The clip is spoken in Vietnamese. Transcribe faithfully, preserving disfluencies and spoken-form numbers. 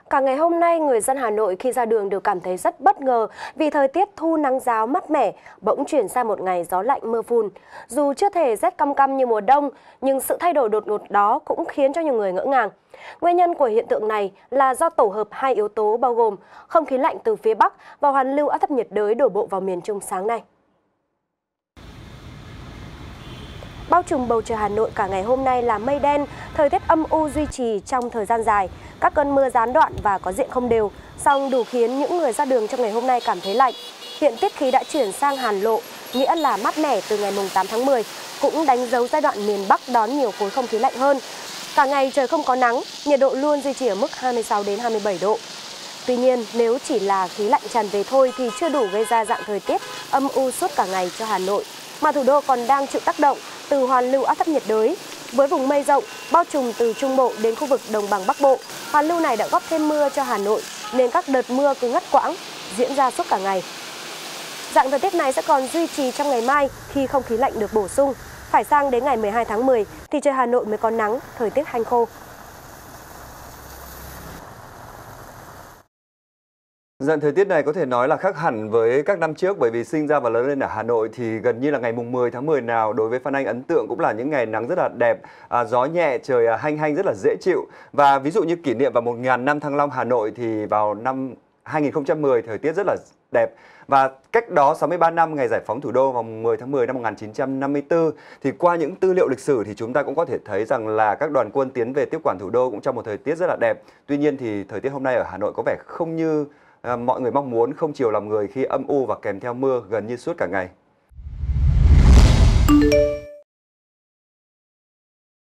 Cả ngày hôm nay, người dân Hà Nội khi ra đường đều cảm thấy rất bất ngờ vì thời tiết thu nắng ráo mát mẻ, bỗng chuyển sang một ngày gió lạnh mưa phùn. Dù chưa thể rét căm căm như mùa đông, nhưng sự thay đổi đột ngột đó cũng khiến cho nhiều người ngỡ ngàng. Nguyên nhân của hiện tượng này là do tổ hợp hai yếu tố bao gồm không khí lạnh từ phía Bắc và hoàn lưu áp thấp nhiệt đới đổ bộ vào miền Trung sáng nay. Bao trùm bầu trời Hà Nội cả ngày hôm nay là mây đen, thời tiết âm u duy trì trong thời gian dài. Các cơn mưa gián đoạn và có diện không đều, song đủ khiến những người ra đường trong ngày hôm nay cảm thấy lạnh. Hiện tiết khí đã chuyển sang hàn lộ, nghĩa là mát mẻ từ ngày tám tháng mười, cũng đánh dấu giai đoạn miền Bắc đón nhiều khối không khí lạnh hơn. Cả ngày trời không có nắng, nhiệt độ luôn duy trì ở mức hai mươi sáu đến hai mươi bảy độ. Tuy nhiên, nếu chỉ là khí lạnh tràn về thôi thì chưa đủ gây ra dạng thời tiết âm u suốt cả ngày cho Hà Nội, mà thủ đô còn đang chịu tác động từ hoàn lưu áp thấp nhiệt đới. Với vùng mây rộng bao trùm từ Trung Bộ đến khu vực Đồng bằng Bắc Bộ, hoàn lưu này đã góp thêm mưa cho Hà Nội nên các đợt mưa cứ ngắt quãng diễn ra suốt cả ngày. Dạng thời tiết này sẽ còn duy trì trong ngày mai khi không khí lạnh được bổ sung. Phải sang đến ngày mười hai tháng mười thì trời Hà Nội mới có nắng, thời tiết hanh khô. Dạng thời tiết này có thể nói là khác hẳn với các năm trước, bởi vì sinh ra và lớn lên ở Hà Nội thì gần như là ngày mùng mười tháng mười nào đối với Phan Anh ấn tượng cũng là những ngày nắng rất là đẹp, à, gió nhẹ, trời à, hanh hanh rất là dễ chịu. Và ví dụ như kỷ niệm vào một nghìn năm Thăng Long Hà Nội thì vào năm hai nghìn không trăm mười thời tiết rất là đẹp. Và cách đó sáu mươi ba năm ngày giải phóng thủ đô vào mười tháng mười năm một nghìn chín trăm năm mươi tư thì qua những tư liệu lịch sử thì chúng ta cũng có thể thấy rằng là các đoàn quân tiến về tiếp quản thủ đô cũng trong một thời tiết rất là đẹp. Tuy nhiên thì thời tiết hôm nay ở Hà Nội có vẻ không như À, mọi người mong muốn, không chiều lòng người khi âm u và kèm theo mưa gần như suốt cả ngày.